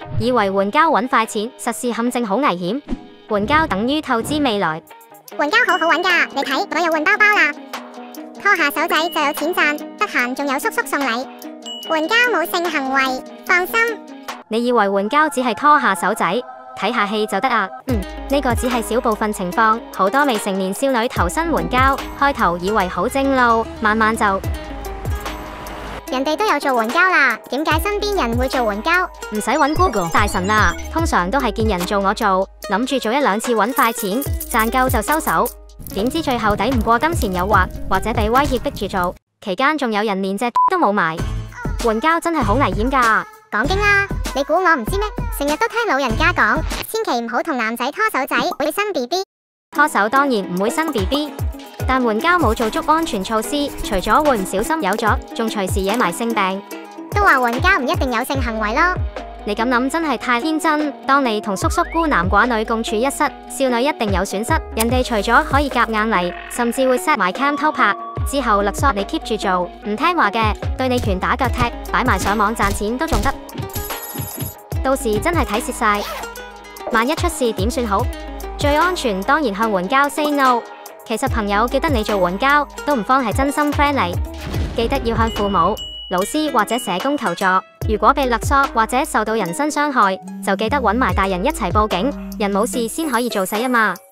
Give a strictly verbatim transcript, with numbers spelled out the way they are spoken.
以為援交揾快錢，實是陷阱好危險。援交等於透支未來。 援交好好揾㗎，你睇我有換包包啦，拖下手仔就有錢賺，得閒仲有叔叔送禮。援交冇性行為，放心。 你以為援交只係拖下手仔，睇下戲就得啊？嗯，呢個只係小部分情況，好多未成年少女投身援交，開頭以為好正路，慢慢就人哋都有做援交啦，點解身邊人會做援交？ 唔使揾 Google 大神啦，通常都係見人做我做，諗住做一兩次揾快錢，賺夠就收手，點知最後抵唔過金錢誘惑，或者被威脅逼住做，期間仲有人連隻都冇埋。援交真係好危險㗎。 講經啦，你估我唔知咩？成日都聽老人家講，千祈唔好同男仔拖手仔，會生 B B。 拖手當然唔會生 B B， 但援交冇做足安全措施，除咗會唔小心有咗，仲隨時惹埋性病。 都話援交唔一定有性行為咯。 你咁諗真係太天真。當你同叔叔孤男寡女共處一室，少女一定有損失。人哋除咗可以夾硬嚟，甚至會 set 埋 cam 偷拍，之後勒索你 keep 住做，唔聽話嘅，對你拳打腳踢，擺埋上網賺錢都仲得。到時真係睇蝕晒。萬一出事點算好？最安全當然向援交 say no。其實朋友叫得你做援交，都唔慌係真心 friend 嚟。記得要向父母、老師或者社工求助。如果被勒索或者受到人身傷害，就記得揾埋大人一齊報警。人冇事先可以做細啊嘛。